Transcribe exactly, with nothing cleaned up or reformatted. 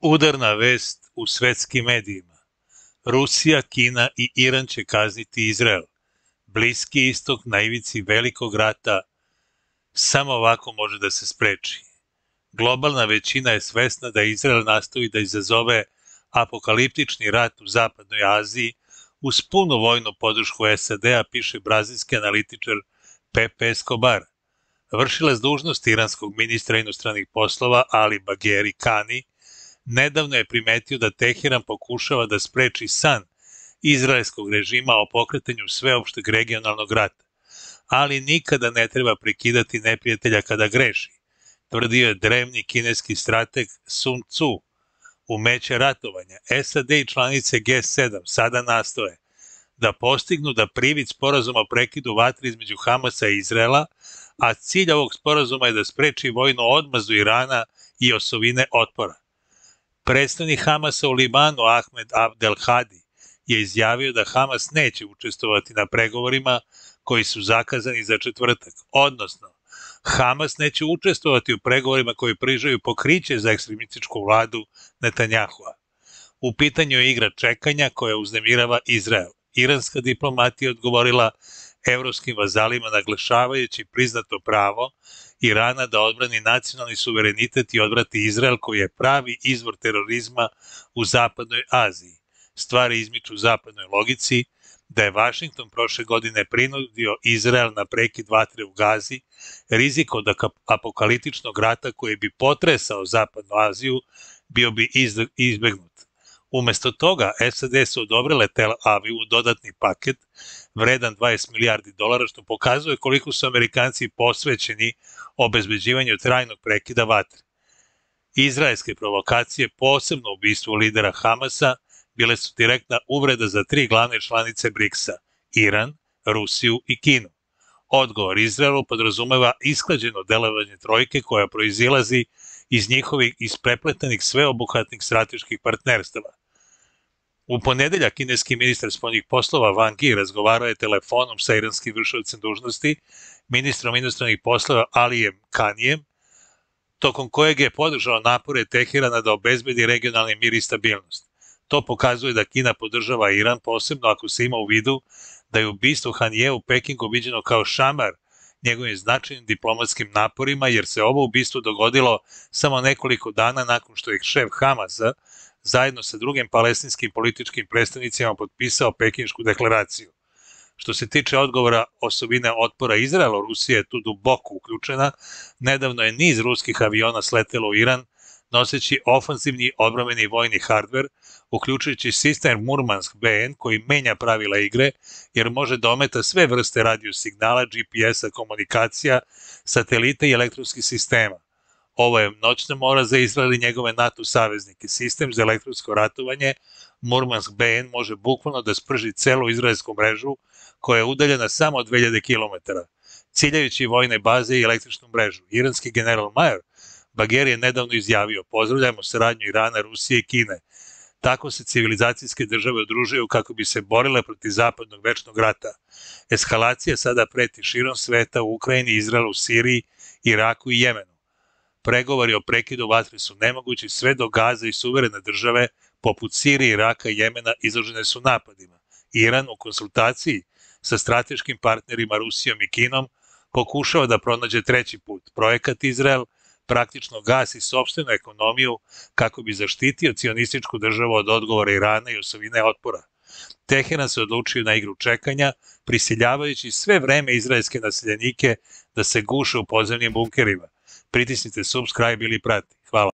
Udarna vest u svetskim medijima. Rusija, Kina i Iran će kazniti Izrael. Bliski istok na ivici velikog rata. Samo ovako može da se spreči. Globalna većina je svesna da Izrael nastoji da izazove apokaliptični rat u zapadnoj Aziji uz punu vojnu podršku S A D-a, piše brazilski analitičar Pepe Escobar. Vršilac dužnosti iranskog ministra inostranih poslova Ali Bagheri Kani nedavno je primetio da Teheran pokušava da spreči san izraelskog režima o pokretanju sveopšteg regionalnog rata, ali nikada ne treba prekidati neprijatelja kada greši, tvrdio je drevni kineski strateg Sun Tzu. Umeće ratovanja S A D i članice G sedam sada nastoje da postignu da privid sporazuma o prekidu vatre između Hamasa i Izraela, a cilj ovog sporazuma je da spreči vojnu odmazdu Irana i osovine otpora. Predstavnik Hamasa u Libanu Ahmed Abdel Hadi je izjavio da Hamas neće učestvovati na pregovorima koji su zakazani za četvrtak, odnosno Hamas neće učestvovati u pregovorima koji pružaju pokriće za ekstremističku vladu Netanjahua. U pitanju je igra čekanja koja uznemirava Izrael. Iranska diplomatija odgovorila evropskim vazalima naglašavajući priznato pravo Irana da odbrani nacionalni suverenitet i odvrati Izrael koji je pravi izvor terorizma u zapadnoj Aziji. Stvari izmiču zapadnoj logici da je Vašington prošle godine prinudio Izrael na prekid vatre u Gazi, rizik od apokaliptičnog rata koji bi potresao zapadnu Aziju bio bi izbegnut. Umesto toga, S A D su odobrile Tel Avivu dodatni paket vredan dvadeset milijardi dolara, što pokazuje koliko su Amerikanci posvećeni obezbeđivanju trajnog prekida vatre. Izraelske provokacije, posebno ubistvo lidera Hamasa, bile su direktna uvreda za tri glavne članice BRICS-a, Iran, Rusiju i Kinu. Odgovor Izraelu podrazumeva isklađeno delovanje trojke koja proizilazi iz njihovih isprepletanih sveobuhvatnih strateških partnerstava. U ponedeljak kineski ministar spoljnih poslova Wang Yi razgovarao je telefonom sa iranskim vršiocem dužnosti, ministrom inostranih poslova Alijem Kanijem, tokom kojeg je podržao napore Teherana da obezbedi regionalni mir i stabilnost. To pokazuje da Kina podržava Iran, posebno ako se ima u vidu da je ubistvo Hanije u Pekingu viđeno kao šamar njegovim značajnim diplomatskim naporima, jer se ovo ubistvo dogodilo samo nekoliko dana nakon što je šef Hamasa zajedno sa drugim palestinskim političkim predstavnicima potpisao Pekinšku deklaraciju. Što se tiče odgovora osovine otpora Izraela, Rusija je tu duboko uključena. Nedavno je niz ruskih aviona sletelo u Iran, noseći ofanzivni odbrambeni vojni hardver, uključujući sistem Murmansk B N koji menja pravila igre, jer može da ometa sve vrste radio signala, G P S-a, komunikacija, satelita i elektronskih sistema. Ovo je noćna mora za Izrael i njegove NATO saveznike. Sistem za elektronsko ratovanje Murmansk B N može bukvalno da sprži celu izraelsku mrežu koja je udaljena samo od dve hiljade kilometara, ciljajući vojne baze i električnu mrežu. Iranski general Major Bagheri je nedavno izjavio: pozdravljamo saradnju Irana, Rusije i Kine. Tako se civilizacijske države udružuju kako bi se borile protiv zapadnog večnog rata. Eskalacija sada preti širom sveta u Ukrajini, Izraelu, Siriji, Iraku i Jemenu. Pregovori o prekidu vatre su nemogući sve do Gaze i suverene države poput Sirije, Iraka i Jemena izložene su napadima. Iran u konsultaciji sa strateškim partnerima Rusijom i Kinom pokušava da pronađe treći put. Projekat Izrael praktično gasi sopstvenu ekonomiju kako bi zaštitio cionističku državu od odgovora Irana i osovine otpora. Teheran se odlučio na igru čekanja, prisiljavajući sve vreme izraelske naseljenike da se guše u podzemnim bunkerima. Pritisnite subscribe ili prati. Hvala.